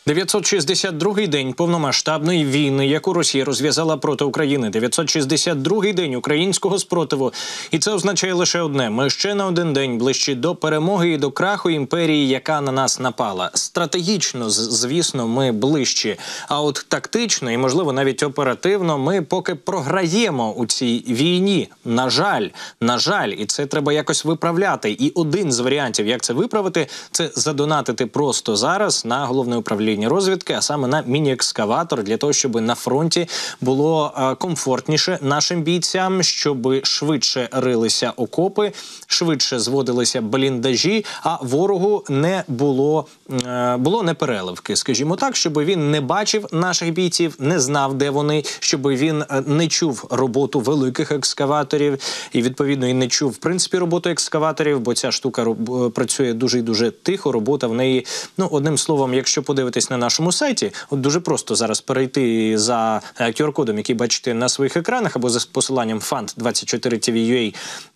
962-й день повномасштабної війни, яку Росія розв'язала проти України. 962-й день українського спротиву. І це означає лише одне. Ми ще на один день ближчі до перемоги і до краху імперії, яка на нас напала. Стратегічно, звісно, ми ближчі. А от тактично і, можливо, навіть оперативно ми поки програємо у цій війні. На жаль, і це треба якось виправляти. І один з варіантів, як це виправити, це задонатити просто зараз на Головне управління розвідки, а саме на міні-екскаватор, для того, щоб на фронті було комфортніше нашим бійцям, щоб швидше рилися окопи, швидше зводилися бліндажі, а ворогу не було непереливки, скажімо так, щоб він не бачив наших бійців, не знав, де вони, щоб він не чув роботу великих екскаваторів і, відповідно, і не чув, в принципі, роботу екскаваторів, бо ця штука працює дуже і дуже тихо, робота в неї, ну, одним словом, якщо подивитись на нашому сайті, от дуже просто зараз перейти за QR-кодом, який бачите на своїх екранах, або за посиланням fund24tv.ua,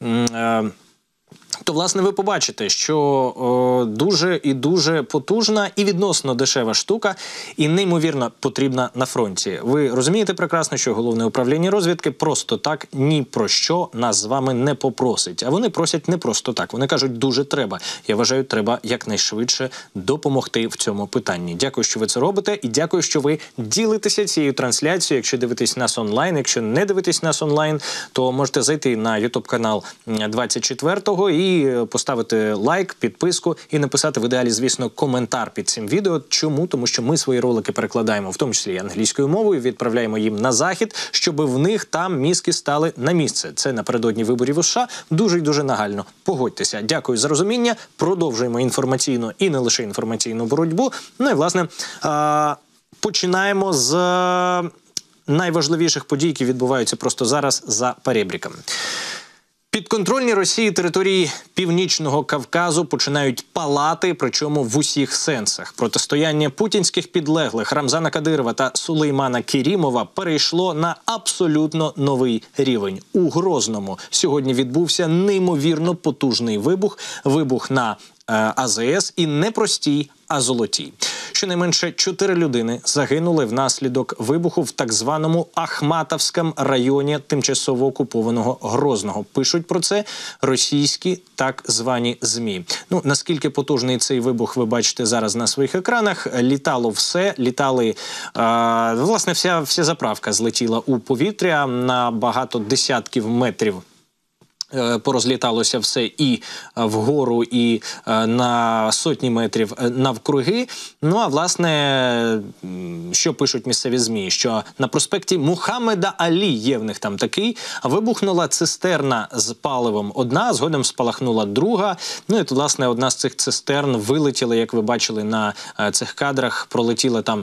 то, власне, ви побачите, що дуже і дуже потужна і відносно дешева штука, і неймовірно потрібна на фронті. Ви розумієте прекрасно, що Головне управління розвідки просто так ні про що нас з вами не попросить. А вони просять не просто так. Вони кажуть, дуже треба. Я вважаю, треба якнайшвидше допомогти в цьому питанні. Дякую, що ви це робите, і дякую, що ви ділитеся цією трансляцією. Якщо дивитесь нас онлайн, якщо не дивитесь нас онлайн, то можете зайти на YouTube-канал 24-го і поставити лайк, підписку і написати в ідеалі, звісно, коментар під цим відео. Чому? Тому що ми свої ролики перекладаємо, в тому числі англійською мовою, відправляємо їм на Захід, щоб в них там мізки стали на місце. Це напередодні виборів у США дуже і дуже нагально. Погодьтеся. Дякую за розуміння. Продовжуємо інформаційну і не лише інформаційну боротьбу. Ну і, власне, починаємо з найважливіших подій, які відбуваються просто зараз за перебріком. Підконтрольні Росії території Північного Кавказу починають палати, причому в усіх сенсах. Протистояння путінських підлеглих Рамзана Кадирова та Сулеймана Керімова перейшло на абсолютно новий рівень. У Грозному сьогодні відбувся неймовірно потужний вибух на АЗС, і не простій, а золотій. Щонайменше 4 людини загинули внаслідок вибуху в так званому Ахматовському районі тимчасово окупованого Грозного. Пишуть про це російські так звані ЗМІ. Ну, наскільки потужний цей вибух, ви бачите зараз на своїх екранах. Літало все, власне, вся заправка злетіла у повітря на багато десятків метрів. Порозліталося все і вгору, і на сотні метрів навкруги. Ну, а, власне, що пишуть місцеві ЗМІ? Що на проспекті Мухаммеда Алі, є в них там такий, вибухнула цистерна з паливом одна, згодом спалахнула друга. Ну, і тут, власне, одна з цих цистерн вилетіла, як ви бачили на цих кадрах, пролетіла там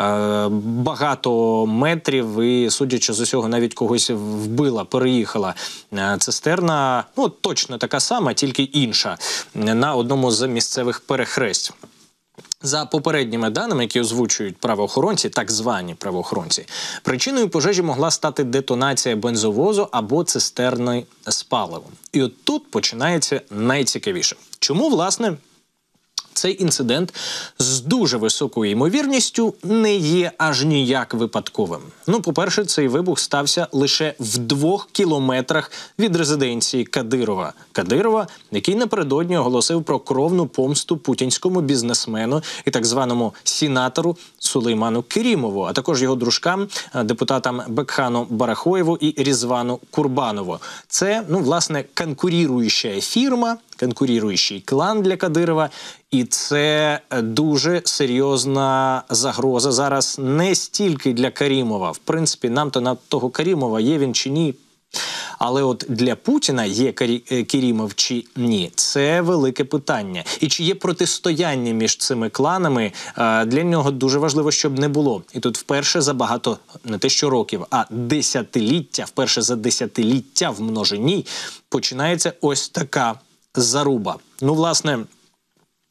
багато метрів і, судячи з усього, навіть когось вбила, переїхала цистерна. Ну, точно така сама, тільки інша, на одному з місцевих перехресть. За попередніми даними, які озвучують правоохоронці, так звані правоохоронці, причиною пожежі могла стати детонація бензовозу або цистерни з паливом. І от тут починається найцікавіше. Чому, власне, цей інцидент з дуже високою ймовірністю не є аж ніяк випадковим? Ну, по-перше, цей вибух стався лише в 2 кілометрах від резиденції Кадирова. Кадирова, який напередодні оголосив про кровну помсту путінському бізнесмену і так званому сенатору Сулейману Керімову, а також його дружкам, депутатам Бекхану Барахоєву і Різвану Курбанову. Це, ну, власне, конкуруюча фірма, конкуруючий клан для Кадирова, і це дуже серйозна загроза зараз не стільки для Керімова. В принципі, нам-то на того Керімова, є він чи ні. Але от для Путіна є Керімов чи ні, це велике питання. І чи є протистояння між цими кланами, для нього дуже важливо, щоб не було. І тут вперше за багато, не те що років, а десятиліття, вперше за десятиліття в множині, починається ось така заруба. Ну, власне,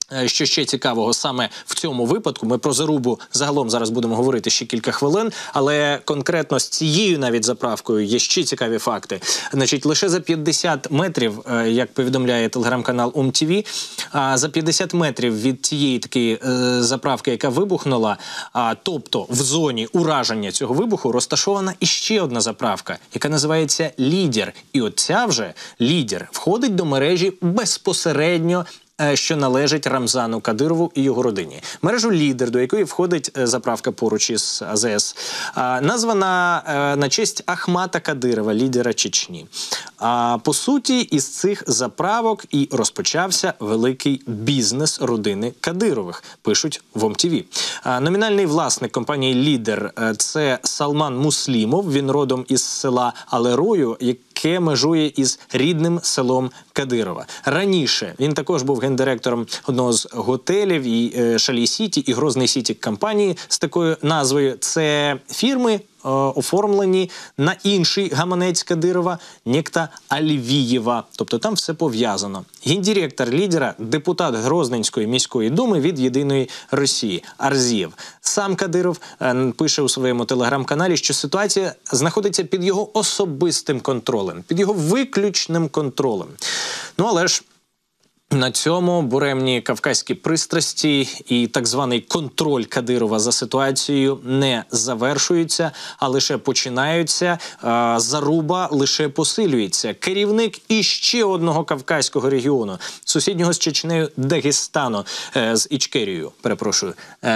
Що ще цікавого саме в цьому випадку, ми про зарубу загалом зараз будемо говорити ще кілька хвилин, але конкретно з цією навіть заправкою є ще цікаві факти. Значить, лише за 50 метрів, як повідомляє телеграм-канал УМТВ, за 50 метрів від цієї такої заправки, яка вибухнула, тобто в зоні ураження цього вибуху, розташована іще одна заправка, яка називається «Лідер». І от ця вже «Лідер» входить до мережі безпосередньо, що належить Рамзану Кадирову і його родині. Мережу «Лідер», до якої входить заправка поруч із АЗС, названа на честь Ахмата Кадирова, лідера Чечні. По суті, із цих заправок і розпочався великий бізнес родини Кадирових, пишуть в ОМТВ. Номінальний власник компанії «Лідер» – це Салман Муслімов, він родом із села Алерою, яке межує із рідним селом Кадирова. Раніше він також був гендиректором одного з готелів і Шалі Сіті, і Грозний Сіті компанії з такою назвою. Це фірми, оформлені на інший гаманець Кадирова, некта Алівієва. Тобто там все пов'язано. Гендиректор «Лідера» – депутат Грозненської міської думи від «Єдиної Росії» Арзієв. Сам Кадиров пише у своєму телеграм-каналі, що ситуація знаходиться під його особистим контролем, під його виключним контролем. Ну, але ж на цьому буремні кавказькі пристрасті і так званий контроль Кадирова за ситуацією не завершуються, а лише починаються. Заруба лише посилюється. Керівник іще одного кавказького регіону, сусіднього з Чечнею Дагестану, з Ічкерією, перепрошую,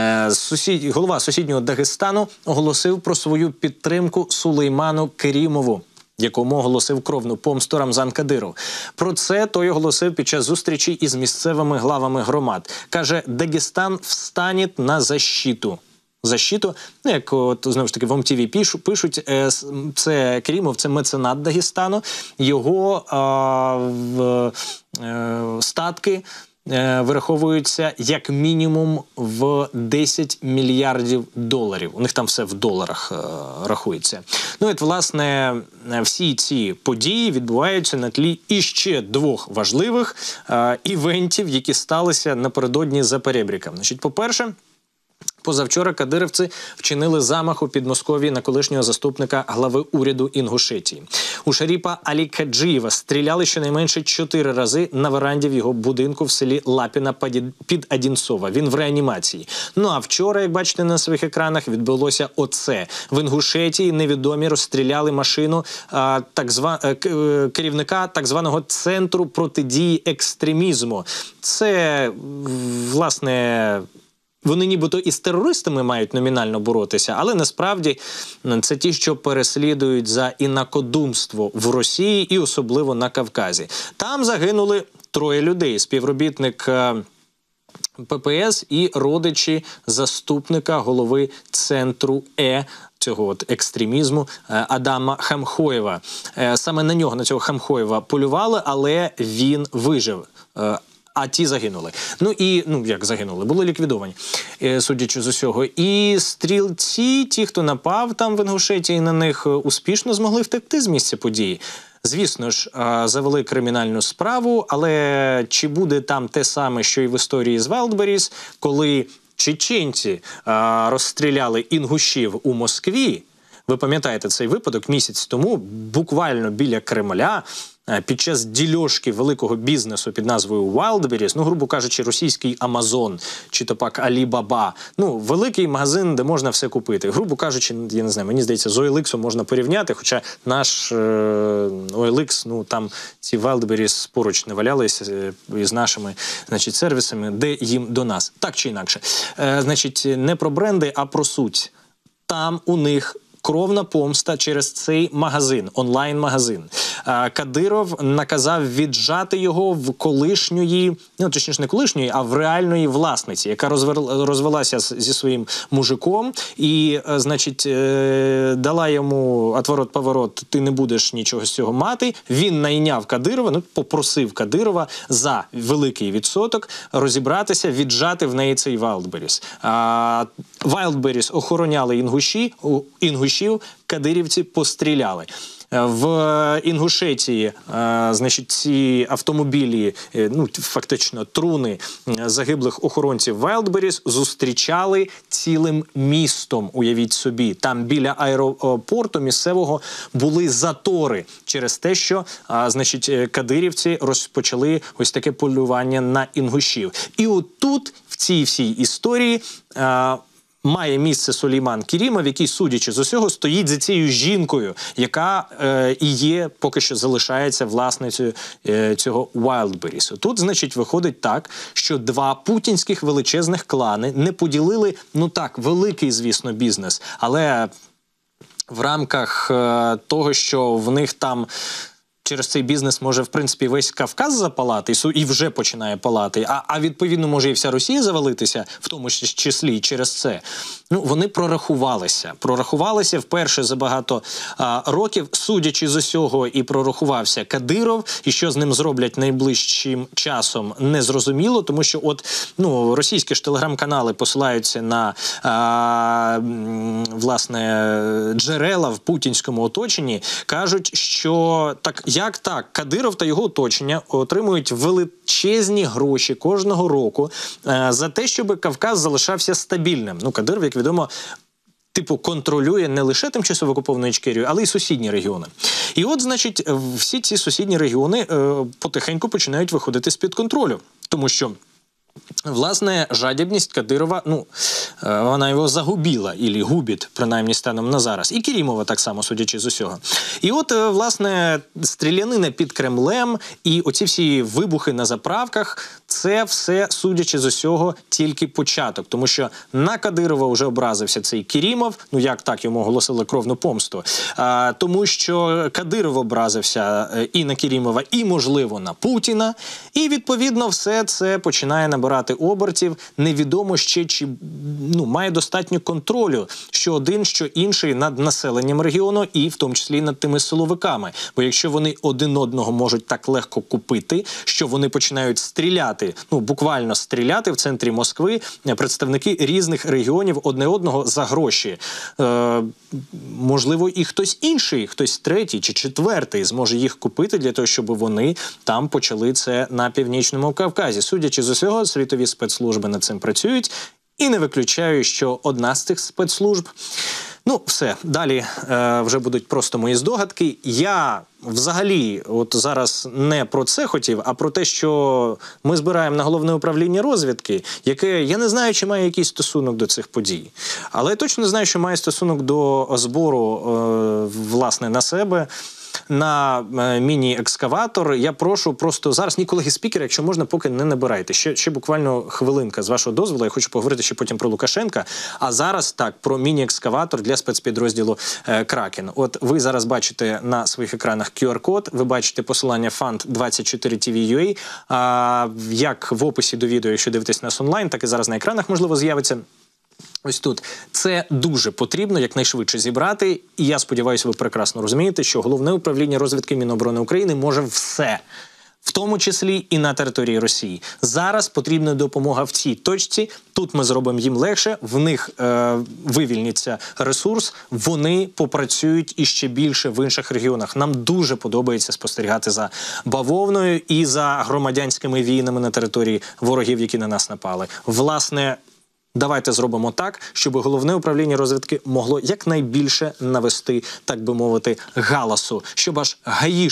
голова сусіднього Дагестану оголосив про свою підтримку Сулейману Керімову, якому оголосив кровну помсту Рамзан Кадиров. Про це той оголосив під час зустрічі із місцевими главами громад. Каже, Дагестан встане на защиту. Защиту, ну, як от, знову ж таки в ОМТВ пишуть, це Керімов, це меценат Дагестану, його статки вираховуються як мінімум в 10 мільярдів доларів. У них там все в доларах рахується. Ну, і, власне, всі ці події відбуваються на тлі іще двох важливих івентів, які сталися напередодні за перебріком. Значить, по-перше, позавчора кадирівці вчинили замах у Підмосков'ї на колишнього заступника глави уряду Інгушетії. У Шаріпа Алікаджієва стріляли щонайменше 4 рази на веранді в його будинку в селі Лапіна під Одінцова. Він в реанімації. Ну а вчора, як бачите на своїх екранах, відбулося оце. В Інгушетії невідомі розстріляли машину керівника так званого Центру протидії екстремізму. Це, власне, вони нібито із терористами мають номінально боротися, але насправді це ті, що переслідують за інакодумство в Росії і особливо на Кавказі. Там загинули 3 людей. Співробітник ППС і родичі заступника голови Центру цього от екстремізму Адама Хамхоєва. Саме на нього, на цього Хамхоєва полювали, але він вижив. А ті загинули. Ну, як загинули? Були ліквідовані, судячи з усього. І стрільці, ті, хто напав там в Інгушетії на них, успішно змогли втекти з місця події. Звісно ж, завели кримінальну справу, але чи буде там те саме, що і в історії з Вайлдберріс, коли чеченці розстріляли інгушів у Москві? Ви пам'ятаєте цей випадок місяць тому, буквально біля Кремля, під час дільошки великого бізнесу під назвою Wildberries, ну, грубо кажучи, російський Амазон, чи то пак Алібаба, ну, великий магазин, де можна все купити. Грубо кажучи, я не знаю, мені здається, з OLX можна порівняти, хоча наш OLX, ну, там ці Wildberries поруч не валялися із нашими, значить, сервісами, де їм до нас. Так чи інакше. Значить, не про бренди, а про суть. Там у них кровна помста через цей магазин, онлайн-магазин. Кадиров наказав віджати його в колишньої, ну, точніше не колишньої, а в реальної власниці, яка розвелася зі своїм мужиком і, значить, дала йому отворот-поворот, ти не будеш нічого з цього мати. Він найняв Кадирова, ну, попросив Кадирова за великий відсоток розібратися, віджати в неї цей Wildberries. Wildberries охороняли інгушів, кадирівці постріляли. В Інгушетії, значить, ці автомобілі, ну, фактично труни загиблих охоронців Wildberries зустрічали цілим містом, уявіть собі. Там біля аеропорту місцевого були затори через те, що, значить, кадирівці розпочали ось таке полювання на інгушів. І отут, в цій всій історії, має місце Сулейман Керімов, який, судячи з усього, стоїть за цією жінкою, яка і є, поки що залишається власницею цього Wildberries. Тут, значить, виходить так, що два путінських величезних клани не поділили, ну так, великий, звісно, бізнес, але в рамках того, що в них там через цей бізнес може, в принципі, весь Кавказ запалати, і вже починає палати, а відповідно може і вся Росія завалитися, в тому числі через це. Ну, вони прорахувалися вперше за багато років, судячи з усього, і прорахувався Кадиров, і що з ним зроблять найближчим часом, незрозуміло, тому що от, ну, російські ж телеграм-канали посилаються на, власне, джерела в путінському оточенні, кажуть, що як так, Кадиров та його оточення отримують величезні гроші кожного року за те, щоб Кавказ залишався стабільним. Ну, Кадиров, як відомо, типу контролює не лише тимчасово окуповану Ічкерію, але й сусідні регіони. І от, значить, всі ці сусідні регіони потихеньку починають виходити з-під контролю, тому що, власне, жадібність Кадирова, ну, вона його загубила, ілі губить, принаймні станом на зараз. І Керімова так само, судячи з усього. І от, власне, стрілянина під Кремлем і оці всі вибухи на заправках, це все, судячи з усього, тільки початок. Тому що на Кадирова вже образився цей Керімов, ну як так, йому оголосили кровну помсту, тому що Кадиров образився і на Керімова, і, можливо, на Путіна. І, відповідно, все це починає набирати обертів. Невідомо ще, чи має достатньо контролю, що один, що інший над населенням регіону і в тому числі над тими силовиками. Бо якщо вони один одного можуть так легко купити, що вони починають стріляти, буквально стріляти в центрі Москви, представники різних регіонів одне одного за гроші. Можливо, і хтось інший, хтось третій чи четвертий зможе їх купити для того, щоб вони там почали це на Північному Кавказі. Судячи з усього, світові спецслужби над цим працюють. І не виключаю, що одна з цих спецслужб... все. Далі вже будуть просто мої здогадки. Я взагалі от зараз не про це хотів, а про те, що ми збираємо на Головне управління розвідки, яке, я не знаю, чи має якийсь стосунок до цих подій. Але я точно знаю, що має стосунок до збору, власне, на себе, на міні-екскаватор. Я прошу просто зараз, колеги-спікери, якщо можна, поки не набирайте. Ще буквально хвилинка, з вашого дозволу. Я хочу поговорити ще потім про Лукашенка. А зараз так, про міні-екскаватор для спецпідрозділу «Кракен». От ви зараз бачите на своїх екранах QR-код, ви бачите посилання fund24tv.ua. Як в описі до відео, якщо дивитесь нас онлайн, так і зараз на екранах, можливо, з'явиться. Ось тут. Це дуже потрібно якнайшвидше зібрати. І я сподіваюся, ви прекрасно розумієте, що Головне управління розвідки Міноборони України може все. В тому числі і на території Росії. Зараз потрібна допомога в цій точці. Тут ми зробимо їм легше, в них вивільниться ресурс, вони попрацюють іще більше в інших регіонах. Нам дуже подобається спостерігати за бавовною і за громадянськими війнами на території ворогів, які на нас напали. Власне, давайте зробимо так, щоб Головне управління розвідки могло якнайбільше навести, так би мовити, галасу, щоб аж гаї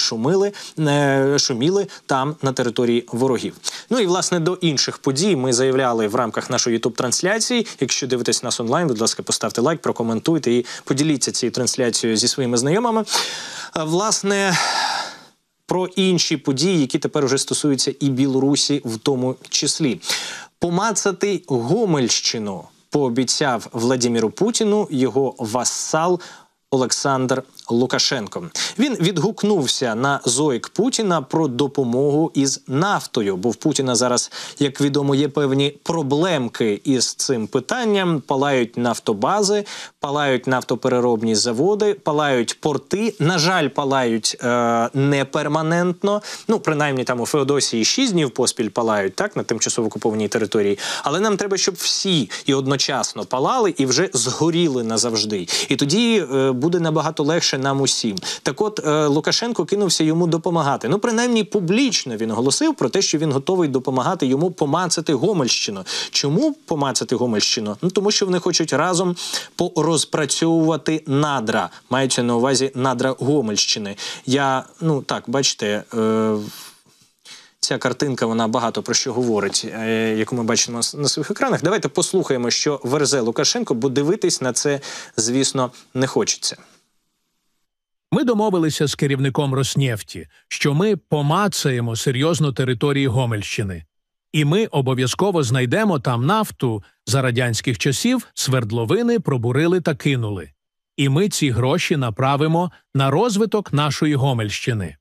шуміли там на території ворогів. І, власне, до інших подій ми заявляли в рамках нашої ютуб-трансляції. Якщо дивитесь нас онлайн, будь ласка, поставте лайк, прокоментуйте і поділіться цією трансляцією зі своїми знайомими. Власне, про інші події, які тепер уже стосуються і Білорусі в тому числі. Помацати Гомельщину пообіцяв Владимиру Путіну його васал Олександр Лукашенко. Він відгукнувся на зойк Путіна про допомогу із нафтою, бо в Путіна зараз, як відомо, є певні проблемки із цим питанням. Палають нафтобази, палають нафтопереробні заводи, палають порти. На жаль, палають не перманентно. Принаймні там у Феодосії 6 днів поспіль палають, так, на тимчасово окупованій території. Але нам треба, щоб всі і одночасно палали і вже згоріли назавжди. І тоді буде набагато легше нам усім. Так от, Лукашенко кинувся йому допомагати. Ну, принаймні, публічно він оголосив про те, що він готовий допомагати йому помацати Гомельщину. Чому помацати Гомельщину? Ну, тому що вони хочуть разом порозпрацьовувати надра. Мається на увазі надра Гомельщини. Ну так, бачите, ця картинка, вона багато про що говорить, яку ми бачимо на своїх екранах. Давайте послухаємо, що верзе Лукашенко, бо дивитись на це, звісно, не хочеться. Ми домовилися з керівником Роснефті, що ми помацаємо серйозно території Гомельщини. І ми обов'язково знайдемо там нафту. За радянських часів свердловини пробурили та кинули. І ми ці гроші направимо на розвиток нашої Гомельщини.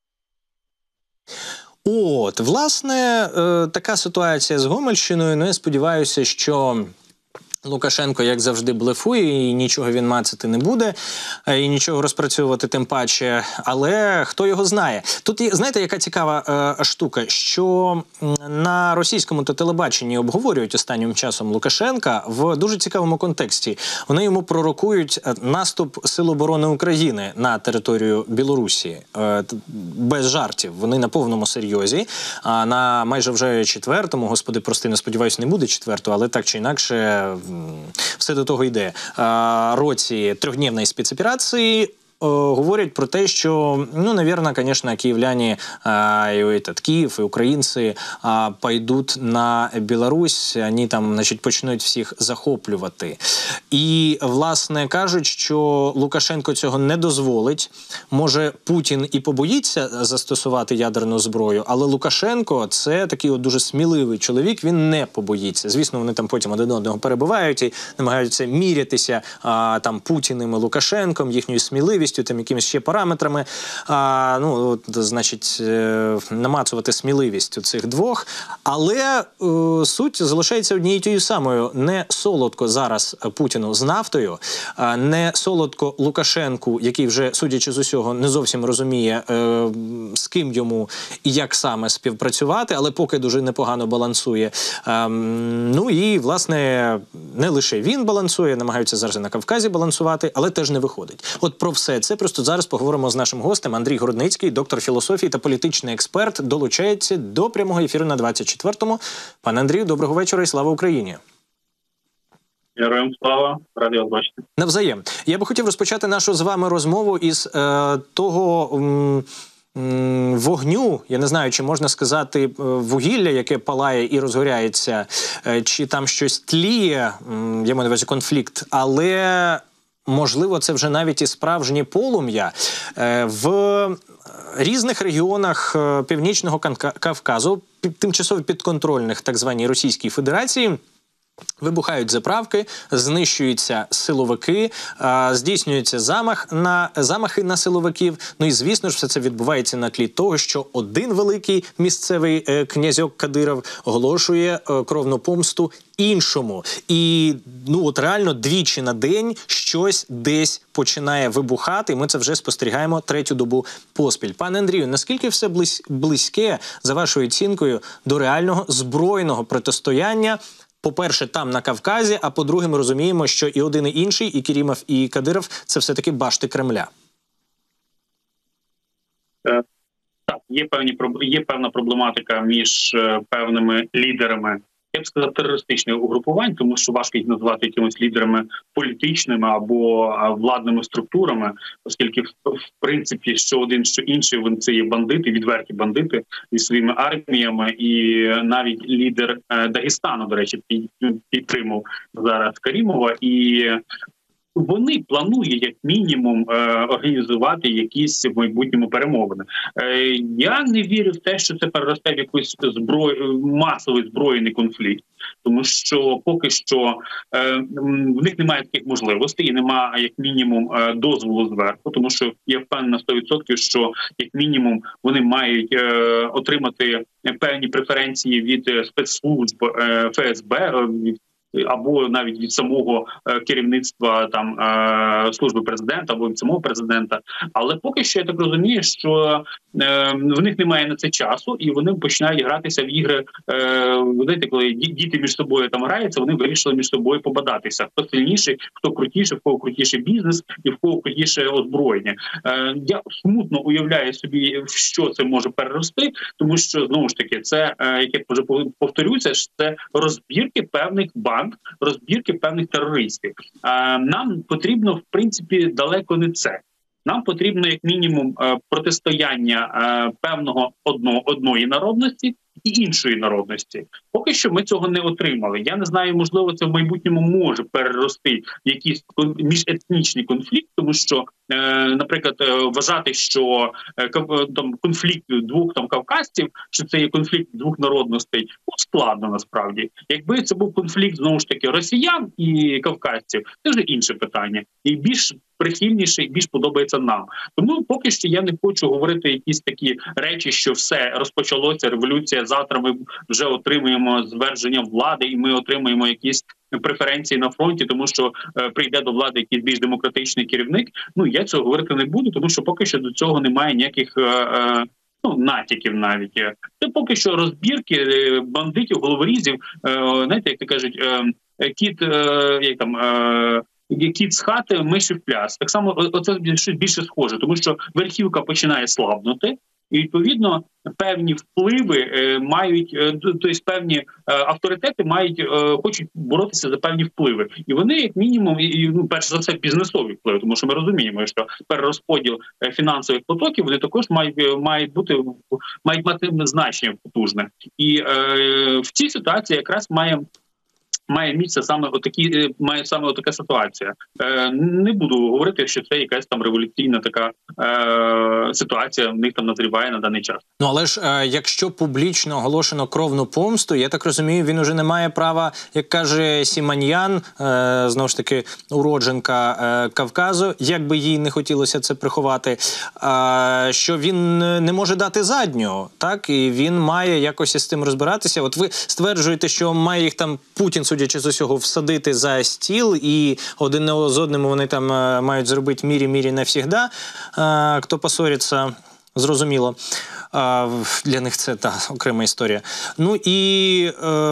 От, власне, така ситуація з Гомельщиною. Ну, я сподіваюся, що Лукашенко, як завжди, блефує, і нічого він мацати не буде, і нічого розпрацьовувати тим паче, але хто його знає. Тут, знаєте, яка цікава штука, що на російському телебаченні обговорюють останнім часом Лукашенка в дуже цікавому контексті. Вони йому пророкують наступ Сил оборони України на територію Білорусі. Без жартів. Вони на повному серйозі. А на майже вже четвертому, господи, прости, не сподіваюся, не буде четвертого, але так чи інакше все до того йде. Році трьохдневної спецоперації говорять про те, що, ну, наверное, конечно, киевляне, Киев и украинцы пойдут на Білорусь, вони там, значить, почнуть всіх захоплювати. І, власне, кажуть, що Лукашенко цього не дозволить. Може, Путін і побоїться застосувати ядерну зброю, але Лукашенко – це такий от дуже сміливий чоловік, він не побоїться. Звісно, вони там потім один одного перебивають і намагаються мірятися там Путіним і Лукашенком, їхньою сміливістю, там якимись ще параметрами, значить, намацувати сміливість у цих двох. Але суть залишається однією тією самою. Не солодко зараз Путіну з нафтою, не солодко Лукашенку, який вже, судячи з усього, не зовсім розуміє, з ким йому і як саме співпрацювати, але поки дуже непогано балансує. Ну і, власне, не лише він балансує, намагаються зараз на Кавказі балансувати, але теж не виходить. От про все це просто зараз поговоримо з нашим гостем. Андрій Городницький, доктор філософії та політичний експерт, долучається до прямого ефіру на 24-му. Пане Андрію, доброго вечора і слава Україні! Героям слава, радий вас бачити. Навзаєм. Я би хотів розпочати нашу з вами розмову із того вогню, я не знаю, чи можна сказати вугілля, яке палає і розгоряється, чи там щось тліє, я маю на увазі конфлікт, але можливо, це вже навіть і справжнє полум'я. В різних регіонах Північного Кавказу, тимчасово підконтрольних так званій Російській Федерації, вибухають заправки, знищуються силовики, здійснюються замахи на силовиків. Ну і, звісно ж, все це відбувається на тлі того, що один великий місцевий князьок Кадиров оголошує кровну помсту іншому. І, ну, от реально двічі на день щось десь починає вибухати. Ми це вже спостерігаємо третю добу поспіль. Пане Андрію, наскільки все близьке, за вашою оцінкою, до реального збройного протистояння, по-перше, там на Кавказі, а по-друге, ми розуміємо, що і один, і інший, і Керімов, і Кадиров – це все-таки башти Кремля. Так, є певна проблематика між певними лідерами, я б сказав, терористичних угрупувань, тому що важко їх назвати якимись лідерами політичними або владними структурами, оскільки, в принципі, що один, що інший, вони це є бандити, відверті бандити зі своїми арміями, і навіть лідер Дагестану, до речі, підтримав зараз Карімова, і вони планують, як мінімум, організувати якісь в майбутньому перемовини. Я не вірю в те, що це переросте в якийсь масовий збройний конфлікт, тому що поки що в них немає таких можливостей і немає, як мінімум, дозволу зверху, тому що я впевнений на 100%, що, як мінімум, вони мають отримати певні преференції від спецслужб ФСБ, або навіть від самого керівництва там служби президента, або від самого президента. Але поки що я так розумію, що в них немає на це часу, і вони починають гратися в ігри. Знаєте, коли діти між собою там граються, вони вирішили між собою побадатися. Хто сильніший, хто крутіший, в кого крутіший бізнес і в кого крутіше озброєння. Я смутно уявляю собі, в що це може перерости, тому що знову ж таки це, як я вже повторюся, це розбірки певних банд, розбірки певних терористів. Нам потрібно, в принципі, далеко не це. Нам потрібно, як мінімум, протистояння певного одної народності і іншої народності. Поки що ми цього не отримали. Я не знаю, можливо, це в майбутньому може перерости в якийсь міжетнічний конфлікт, тому що, наприклад, вважати, що там конфлікт двох там кавказців, що це є конфлікт двох народностей, складно насправді. Якби це був конфлікт, знову ж таки, росіян і кавказців, це вже інше питання. І більш прихильніше і більш подобається нам. Тому поки що я не хочу говорити якісь такі речі, що все, розпочалося, революція, завтра ми вже отримуємо зверження влади і ми отримуємо якісь преференції на фронті, тому що прийде до влади якийсь більш демократичний керівник. Ну, я цього говорити не буду, тому що поки що до цього немає ніяких натяків навіть. Це поки що розбірки бандитів, головорізів, знаєте, як то кажуть, кіт з хати, миші в пляс. Так само оце щось більше схоже, тому що верхівка починає слабнути, і, відповідно, певні впливи мають, тобто певні авторитети хочуть боротися за певні впливи. І вони, як мінімум, перш за все, бізнесові впливи, тому що ми розуміємо, що перерозподіл фінансових потоків, вони також мають мати значення потужне. І в цій ситуації якраз має місце саме отака ситуація. Не буду говорити, що це якась там революційна така ситуація в них там назріває на даний час. Ну, але ж якщо публічно оголошено кровну помсту, я так розумію, він уже не має права, як каже Сіманьян, знову ж таки уродженка Кавказу, як би їй не хотілося це приховати, що він не може дати задню, так? І він має якось із цим розбиратися. От ви стверджуєте, що має їх там Путін, судячи з усього, всадити за стіл, і один з одним вони там мають зробити мірі-мірі навсігда. Хто посориться, зрозуміло. Для них це окрема історія. Ну і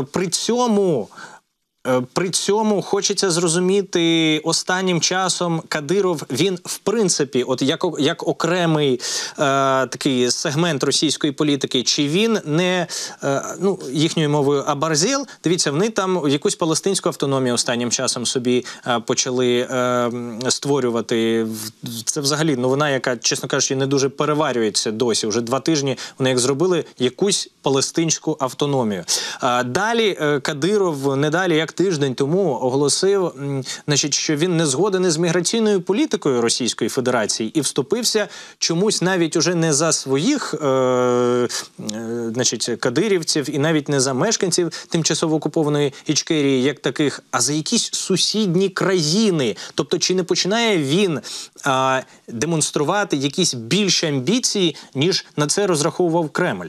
при цьому хочеться зрозуміти, останнім часом Кадиров, він в принципі, от як окремий такий сегмент російської політики, чи він не, їхньою мовою, абарзел, дивіться, вони там якусь палестинську автономію останнім часом собі почали створювати. Це взагалі новина, яка, чесно кажучи, не дуже переварюється досі. Уже 2 тижні вони як зробили якусь палестинську автономію. Далі Кадиров, не далі як тиждень тому оголосив, що він не згоден із міграційною політикою Російської Федерації і вступився чомусь навіть уже не за своїх кадирівців і навіть не за мешканців тимчасово окупованої Ічкерії як таких, а за якісь сусідні країни. Тобто чи не починає він демонструвати якісь більші амбіції, ніж на це розраховував Кремль?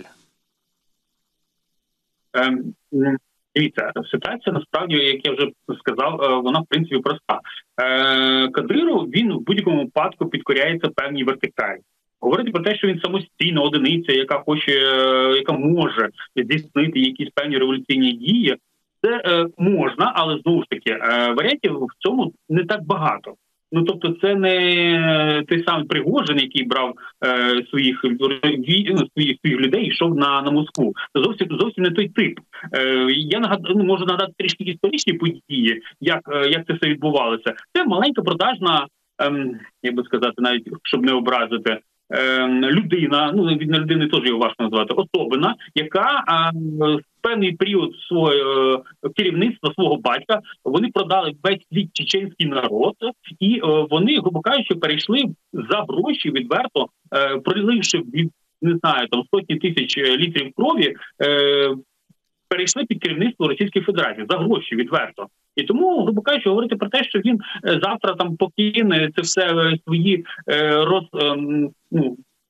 Дивіться, ситуація насправді, як я вже сказав, вона в принципі проста. Кадиров, він в будь-якому випадку підкоряється певній вертикалі. Говорити про те, що він самостійна одиниця, яка може здійснити якісь певні революційні дії, це можна, але знову ж таки варіантів в цьому не так багато. Ну, тобто це не той самий Пригожин, який брав своїх людей і йшов на Москву. Це зовсім не той тип. Я можу нагадати трішки історичні події, як це все відбувалося. Це маленька продажна, як би сказати, навіть щоб не образити, людина, від людини теж його важко назвати, особина, яка в певний період свого керівництва, свого батька, вони продали весь свій чеченський народ, і вони, грубо кажучи, перейшли за гроші відверто, проливши сотні тисяч літрів крові, перейшли під керівництво Російської Федерації за гроші відверто. І тому, грубо кажучи, говорити про те, що він завтра там покине це все свої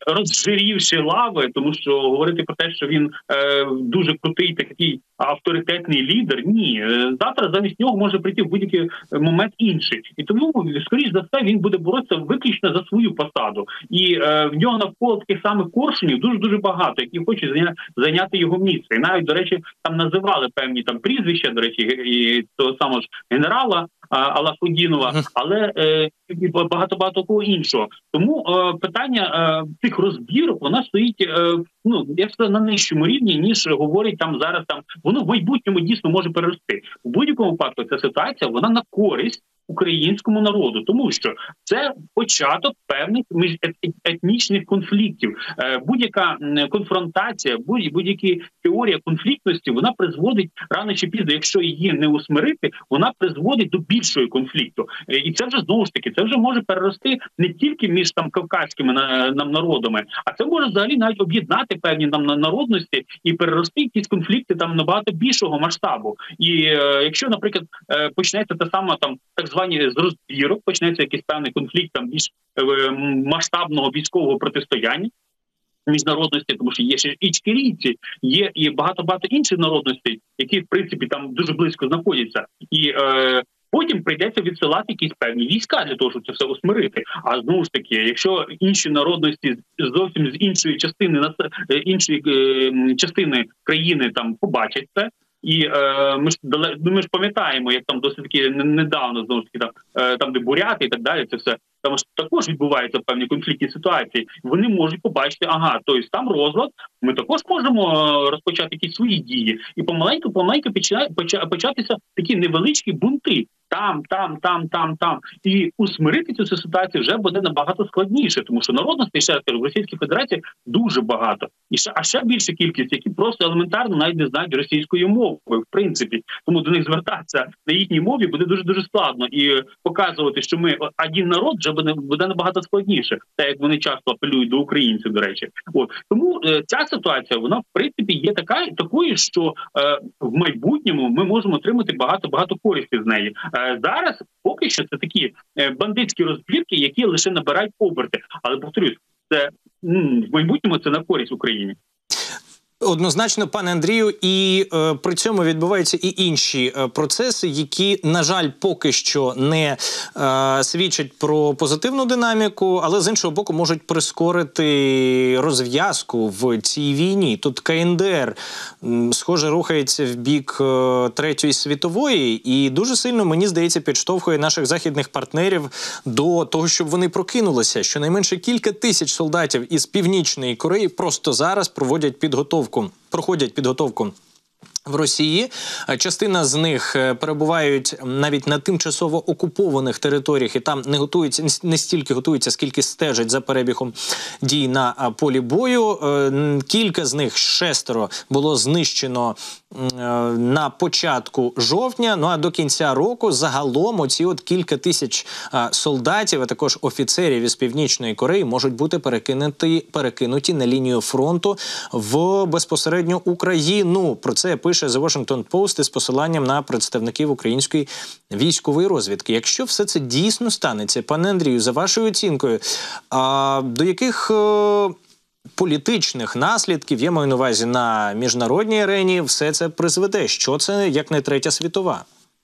розжирівши лави, тому що говорити про те, що він дуже крутий такий авторитетний лідер, ні. Завтра замість нього може прийти в будь-який момент інший. І тому, скоріш за все, він буде боротися виключно за свою посаду. І в нього навколо таких самих коршунів дуже-дуже багато, які хочуть зайняти його місце. І навіть, до речі, там називали певні там прізвища, до речі, і того самого ж генерала Аллахудінова, але і багато кого іншого. Тому питання цих розбірок, вона стоїть, я сказав, на нижчому рівні, ніж говорить там зараз. Там воно в майбутньому дійсно може перерости. У будь-якому випадку ця ситуація, вона на користь українському народу, тому що це початок певних міжетнічних конфліктів. Будь-яка конфронтація, будь-яка теорія конфліктності, вона призводить рано чи пізно, якщо її не усмирити, вона призводить до більшого конфлікту. І це вже знову ж таки, це вже може перерости не тільки між там кавказькими нам народами, а це може взагалі навіть об'єднати певні нам народності і перерости якісь конфлікти там набагато більшого масштабу. І якщо, наприклад, почнеться та сама там так звані з розбірок, почнеться якийсь певний конфлікт там більш масштабного військового протистояння міжнародності, тому що є ще ічкерійці, є і багато інших народностей, які в принципі там дуже близько знаходяться, і потім прийдеться відсилати якісь певні війська для того, щоб це все усмирити. А знову ж таки, якщо інші народності зовсім з іншої частини країни там побачать це. І ми ж пам'ятаємо, як там досить таки недавно, знову ж таки, там де буряти і так далі, це все там ж також відбуваються певні конфліктні ситуації. Вони можуть побачити, ага, тобто там розлад, ми також можемо розпочати якісь свої дії. І помаленьку початися такі невеличкі бунти. Там. І усмирити цю ситуацію вже буде набагато складніше, тому що народностей, ще раз кажу, в Російській Федерації дуже багато. А ще більша кількість, які просто елементарно навіть не знають російської мови, в принципі. Тому до них звертатися на їхній мові буде дуже-дуже складно. І показувати, що ми один народ, вже буде набагато складніше. Так, як вони часто апелюють до українців, до речі. Тому ця ситуація, вона, в принципі, є такою, що в майбутньому ми можемо отримати багато користі з неї. Зараз поки що це такі бандитські розбірки, які лише набирають оберти. Але, повторюсь, це в майбутньому це на користь Україні. Однозначно, пане Андрію, і при цьому відбуваються і інші процеси, які, на жаль, поки що не свідчать про позитивну динаміку, але з іншого боку можуть прискорити розв'язку в цій війні. Тут КНДР, схоже, рухається в бік Третьої світової і дуже сильно, мені здається, підштовхує наших західних партнерів до того, щоб вони прокинулися. Щонайменше кілька тисяч солдатів із Північної Кореї просто зараз проходять підготовку в Росії. Частина з них перебувають навіть на тимчасово окупованих територіях і там не стільки готуються, скільки стежать за перебігом дій на полі бою. Кілька з них, 6, було знищено на початку жовтня, ну а до кінця року загалом оці кілька тисяч солдатів, а також офіцерів із Північної Кореї можуть бути перекинуті на лінію фронту в безпосередньо Україну. Про це пише The Washington Post із посиланням на представників української військової розвідки. Якщо все це дійсно станеться, пане Андрію, за вашою оцінкою, до яких політичних наслідків, я маю на увазі на міжнародній арені, все це призведе? Що це, як не Третя світова?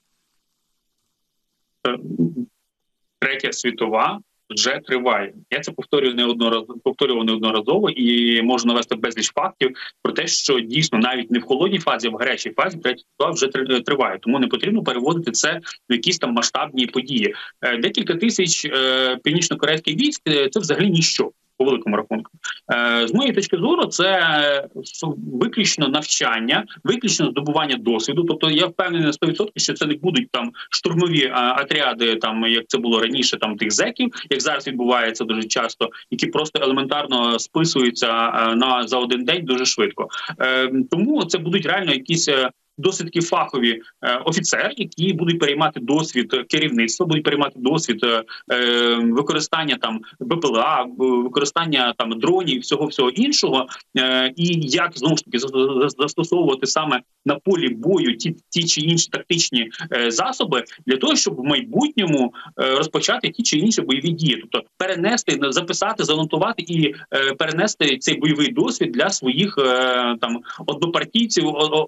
Третя світова вже триває. Я це повторював неодноразово і можу навести безліч фактів про те, що дійсно навіть не в холодній фазі, а в гарячій фазі Третя світова вже триває. Тому не потрібно переводити це в якісь там масштабні події. Декілька тисяч північно-корейських військ – це взагалі ніщо. По великому рахунку. З моєї точки зору, це виключно навчання, виключно здобування досвіду. Тобто я впевнений на 100%, що це не будуть там штурмові отряди, там як це було раніше, там тих зеків, як зараз відбувається дуже часто, які просто елементарно списуються за один день дуже швидко. Тому це будуть реально якісь досить такі фахові офіцери, які будуть переймати досвід керівництва, будуть переймати досвід використання там БПЛА, використання там дронів, всього іншого, і як знову ж таки застосовувати саме на полі бою ті чи інші тактичні засоби для того, щоб в майбутньому розпочати ті чи інші бойові дії, тобто перенести, записати, занотувати і перенести цей бойовий досвід для своїх там однопартійців,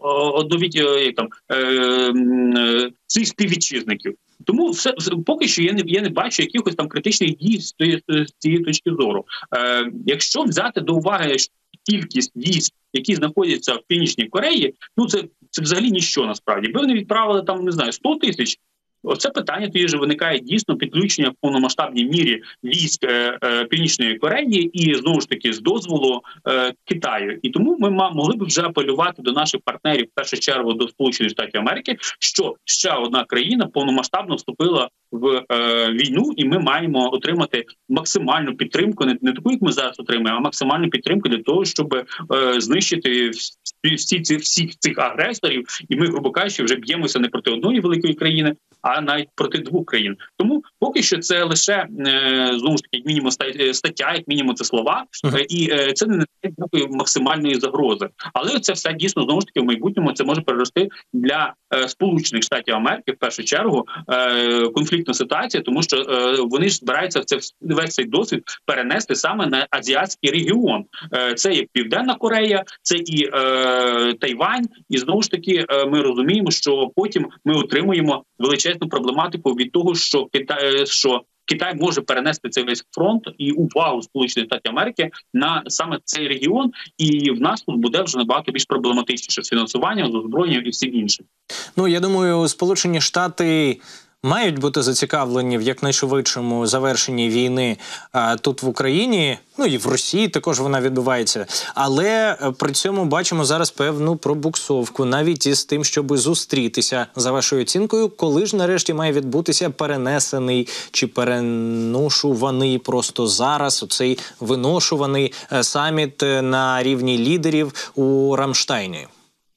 своїх співвітчизників. Тому поки що я не бачу якихось там критичних дій з цієї точки зору. Якщо взяти до уваги кількість військ, які знаходяться в Північній Кореї, ну це взагалі ніщо насправді. Би вони відправили там, не знаю, 100 тисяч. Оце питання тоді ж виникає дійсно підключення в повномасштабній мірі військ Північної Кореї і, знову ж таки, з дозволу Китаю. І тому ми могли б вже апелювати до наших партнерів, в першу чергу до Сполучених Штатів Америки, що ще одна країна повномасштабно вступила в війну, і ми маємо отримати максимальну підтримку, не таку, як ми зараз отримуємо, а максимальну підтримку для того, щоб знищити всіх цих агресорів. І ми, грубо кажучи, вже б'ємося не проти одної великої країни, а навіть проти двох країн. Тому поки що це лише, знову ж таки, як мінімум стаття, як мінімум це слова, і це не несе максимальної загрози. Але це все дійсно, знову ж таки, в майбутньому це може перерости для Сполучених Штатів Америки, в першу чергу, конфліктну ситуацію, тому що вони ж збираються весь цей досвід перенести саме на азіатський регіон. Це і Південна Корея, це і Тайвань, і знову ж таки ми розуміємо, що потім ми отримуємо величезну проблематику від того, що Китай може перенести цей весь фронт і увагу Сполучених Штатів Америки на саме цей регіон, і в нас тут буде вже набагато більш проблематичніше з фінансуванням, з озброєнням і всім іншим. Ну, я думаю, Сполучені Штати мають бути зацікавлені в якнайшвидшому завершенні війни тут в Україні, ну і в Росії також вона відбувається. Але при цьому бачимо зараз певну пробуксовку, навіть із тим, щоб зустрітися, за вашою оцінкою, коли ж нарешті має відбутися перенесений чи переношуваний просто зараз оцей виношуваний саміт на рівні лідерів у Рамштайні.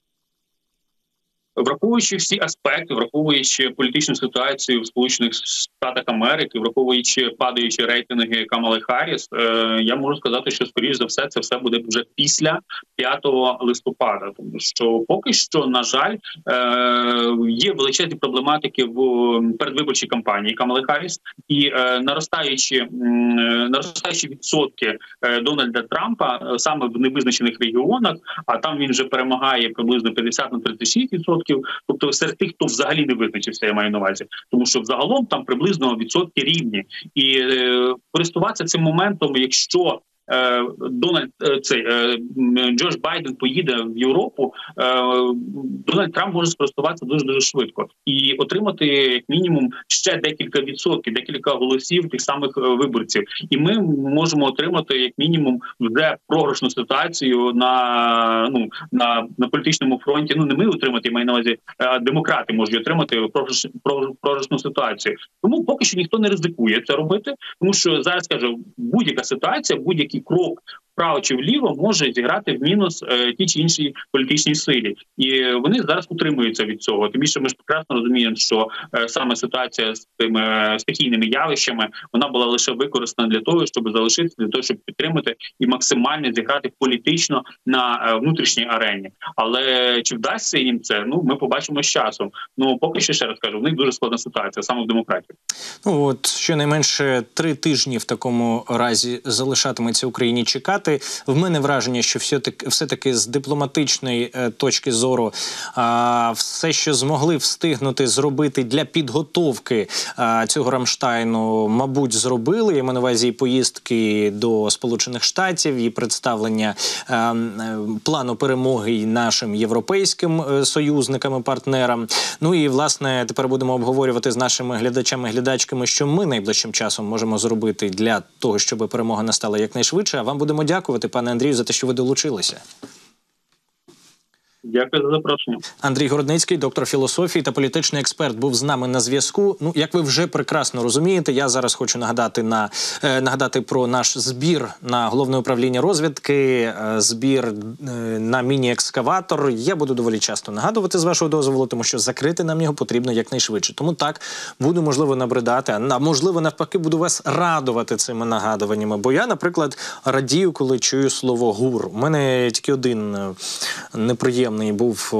Враховуючи всі аспекти, враховуючи політичну ситуацію в Сполучених Штатах Америки, враховуючи падаючі рейтинги Камали Харріс, я можу сказати, що, скоріш за все, це все буде вже після 5 листопада. Тому що поки що, на жаль, є величезні проблематики в передвиборчій кампанії Камали Харріс і наростаючі відсотки Дональда Трампа саме в невизначених регіонах, а там він вже перемагає приблизно 50-36%. Тобто серед тих, хто взагалі не визначився, я маю на увазі. Тому що взагалом там приблизно відсотки рівні. І користуватися цим моментом, якщо Джош Байден поїде в Європу, Дональд Трамп може скористуватися дуже швидко і отримати як мінімум ще декілька відсотків, декілька голосів тих самих виборців. І ми можемо отримати як мінімум вже програшну ситуацію на політичному фронті. Ну не ми отримати, маю на увазі, а демократи можуть отримати програшну ситуацію. Тому поки що ніхто не ризикує це робити, тому що зараз кажу, будь-яка ситуація, будь-який крок вправо чи вліво може зіграти в мінус ті чи іншій політичній силі. І вони зараз утримуються від цього. Тим більше ми ж прекрасно розуміємо, що саме ситуація з тими стихійними явищами, вона була лише використана для того, щоб залишитися, для того, щоб підтримати і максимально зіграти політично на внутрішній арені. Але чи вдасться їм це? Ну, ми побачимо з часом. Ну, поки що, ще раз кажу, в них дуже складна ситуація, саме в демократії. Ну, от, щонайменше 3 тижні в такому разі залишатиметься Україні чекати. В мене враження, що все-таки з дипломатичної точки зору все, що змогли встигнути зробити для підготовки цього Рамштайну, мабуть, зробили. Я маю на увазі і поїздки до Сполучених Штатів, і представлення плану перемоги і нашим європейським союзникам і партнерам. Ну і, власне, тепер будемо обговорювати з нашими глядачами і глядачками, що ми найближчим часом можемо зробити для того, щоб перемога настала якнайшвидше. А вам будемо дякувати, пане Андрію, за те, що ви долучилися. Дякую за запрошення. Андрій Городницький, доктор філософії та політичний експерт, був з нами на зв'язку. Ну, як ви вже прекрасно розумієте, я зараз хочу нагадати про наш збір на Головне управління розвідки, збір на міні-екскаватор. Я буду доволі часто нагадувати, з вашого дозволу, тому що закрити нам його потрібно якнайшвидше. Тому так, буду, можливо, набридати, а можливо, навпаки, буду вас радувати цими нагадуваннями. Бо я, наприклад, радію, коли чую слово «гур». У мене тільки один неприємний був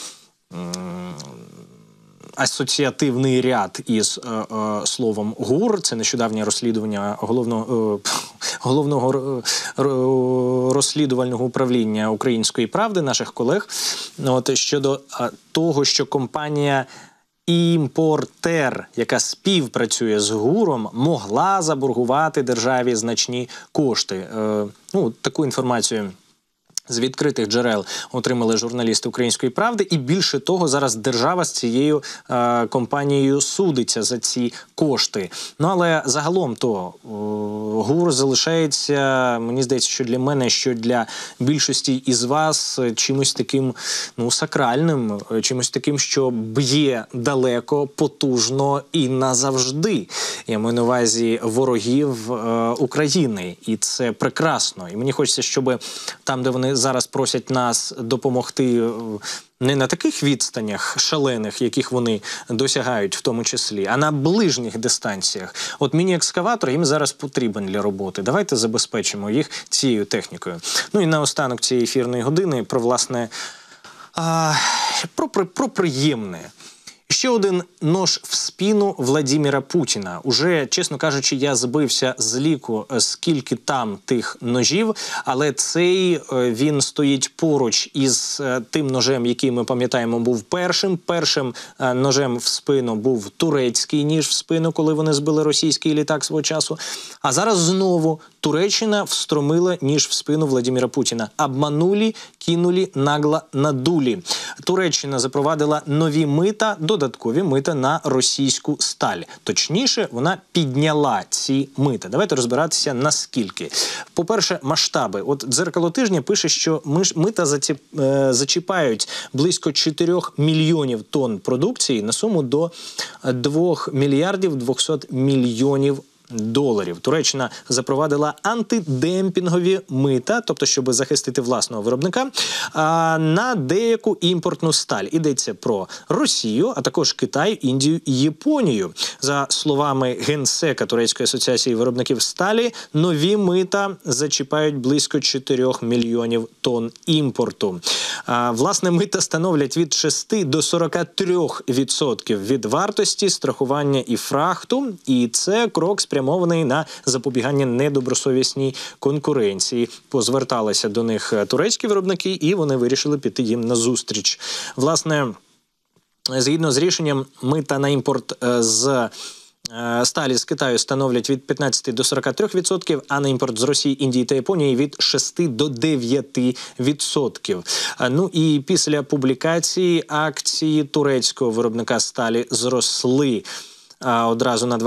асоціативний ряд із словом «гур». Це нещодавнє розслідування головного розслідувального управління «Української правди», наших колег, щодо того, що компанія імпортер, яка співпрацює з ГУРом, могла заборгувати державі значні кошти. Таку інформацію з відкритих джерел отримали журналісти «Української правди». І більше того, зараз держава з цією компанією судиться за ці кошти. Але загалом-то ГУР залишається, мені здається, що для мене, що для більшості із вас, чимось таким сакральним, чимось таким, що б'є далеко, потужно і назавжди. Я маю на увазі ворогів України. І це прекрасно. І мені хочеться, щоб там, де вони зараз просять нас допомогти не на таких відстанях шалених, яких вони досягають в тому числі, а на ближніх дистанціях. От міні-екскаватор їм зараз потрібен для роботи. Давайте забезпечимо їх цією технікою. І наостанок цієї ефірної години про, власне, про приємне. Ще один нож в спину Владимира Путіна. Уже, чесно кажучи, я збився з ліку, скільки там тих ножів, але цей, він стоїть поруч із тим ножем, який, ми пам'ятаємо, був першим. Першим ножем в спину був турецький ніж в спину, коли вони збили російський літак свого часу. А зараз знову Туреччина встромила ніж в спину Владимира Путіна. Обманули, кинули, нагло надули. Туреччина запровадила нові мита, додаткові мита на російську сталь. Точніше, вона підняла ці мита. Давайте розбиратися, наскільки. По-перше, масштаби. От «Дзеркало тижня» пише, що мита зачіпають близько 4 мільйонів тонн продукції на суму до 2 мільярдів 200 мільйонів доларів. Туреччина запровадила антидемпінгові мита, тобто, щоб захистити власного виробника, на деяку імпортну сталь. Йдеться про Росію, а також Китай, Індію і Японію. За словами генсека Турецької асоціації виробників сталі, нові мита зачіпають близько 4 мільйонів тонн імпорту. Власне, мита становлять від 6 до 43% від вартості страхування і фрахту, і це крок спрямований на запобігання недобросовісній конкуренції. Позверталися до них турецькі виробники, і вони вирішили піти їм назустріч. Власне, згідно з рішенням, мита на імпорт з сталі з Китаю становлять від 15 до 43%, а на імпорт з Росії, Індії та Японії від 6 до 9%. І після публікації акції турецького виробника сталі зросли одразу на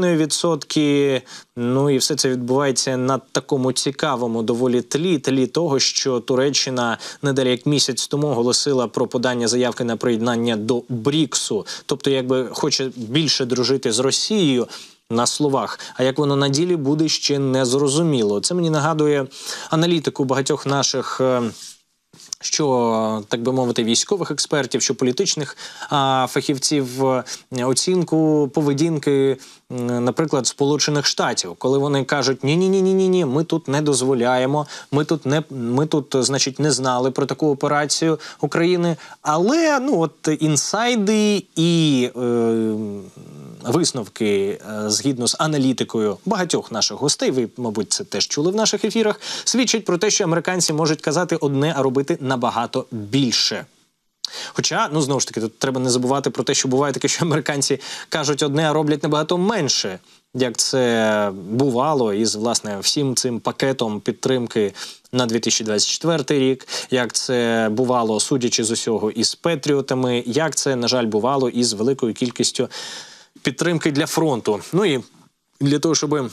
2,5%. І все це відбувається на такому цікавому доволі тлі того, що Туреччина недалі як місяць тому оголосила про подання заявки на приєднання до БРІКСу. Тобто, якби хоче більше дружити з Росією на словах, а як воно на ділі буде, ще не зрозуміло. Це мені нагадує аналітику багатьох наших що, так би мовити, військових експертів, що політичних фахівців, оцінку поведінки, наприклад, Сполучених Штатів, коли вони кажуть: ні, ми тут не дозволяємо, ми тут, значить, не знали про таку операцію України, але, інсайди і висновки, згідно з аналітикою багатьох наших гостей, ви, мабуть, це теж чули в наших ефірах, свідчать про те, що американці можуть казати одне, а робити набагато більше. Хоча, знову ж таки, тут треба не забувати про те, що буває таке, що американці кажуть одне, а роблять набагато менше, як це бувало із, власне, всім цим пакетом підтримки на 2024 рік, як це бувало, судячи з усього, із Петріотами, як це, на жаль, бувало із великою кількістю підтримки для фронту. І для того, щоб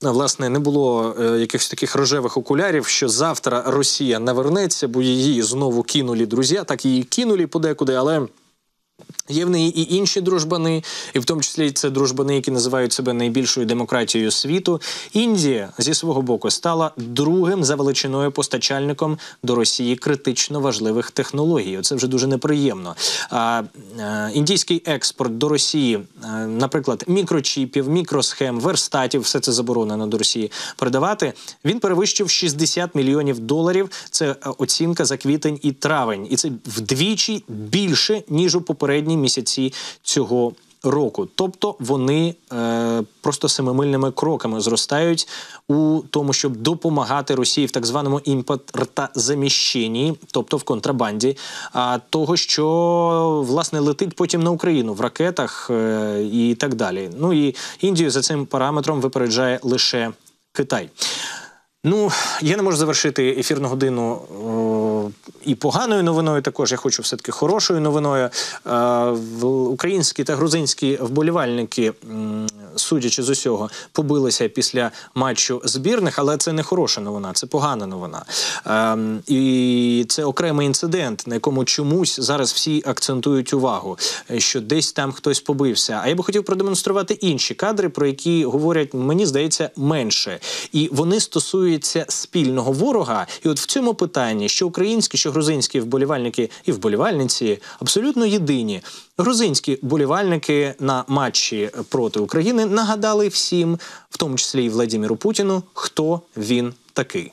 власне, не було якихось таких рожевих окулярів, що завтра Росія навернеться, бо її знову кинули друзі, так її кинули подекуди, але є в неї і інші дружбани, і в тому числі це дружбани, які називають себе найбільшою демократією світу. Індія зі свого боку стала другим за величиною постачальником до Росії критично важливих технологій. Це вже дуже неприємно. Індійський експорт до Росії, наприклад, мікрочіпів, мікросхем, верстатів, все це заборонено до Росії передавати, він перевищив $60 мільйонів. Це оцінка за квітень і травень. І це вдвічі більше, ніж у попередні місяці цього року. Тобто вони просто семимильними кроками зростають у тому, щоб допомагати Росії в так званому імпортозаміщенні, тобто в контрабанді, того, що, власне, летить потім на Україну в ракетах і так далі. Ну і Індію за цим параметром випереджає лише Китай. Ну, я не можу завершити ефірну годину і поганою новиною також. Я хочу все-таки хорошою новиною. Українські та грузинські вболівальники, судячи з усього, побилися після матчу збірних, але це не хороша новина, це погана новина. І це окремий інцидент, на якому чомусь зараз всі акцентують увагу, що десь там хтось побився. А я би хотів продемонструвати інші кадри, про які говорять, мені здається, менше. І вони стосуються спільного ворога. І от в цьому питанні, що українські, що грузинські вболівальники і вболівальниці абсолютно єдині. Грузинські вболівальники на матчі проти України нагадали всім, в тому числі і Владимиру Путіну, хто він такий.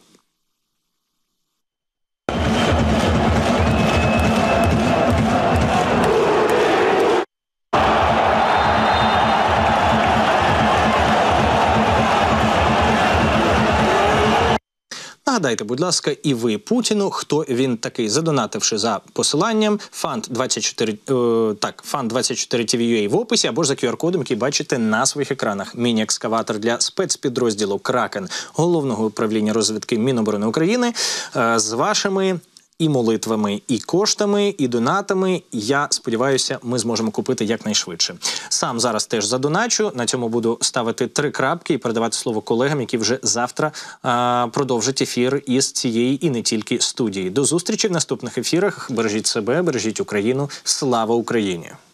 Нагадайте, будь ласка, і ви Путіну, хто він такий, задонативши за посиланням Fund24 TV.ua в описі або ж за QR-кодом, який бачите на своїх екранах. Міні-екскаватор для спецпідрозділу «Кракен» Головного управління розвідки Міноборони України з вашими і молитвами, і коштами, і донатами, я сподіваюся, ми зможемо купити якнайшвидше. Сам зараз теж задоначу, на цьому буду ставити 3 крапки і передавати слово колегам, які вже завтра продовжать ефір із цієї і не тільки студії. До зустрічі в наступних ефірах. Бережіть себе, бережіть Україну. Слава Україні!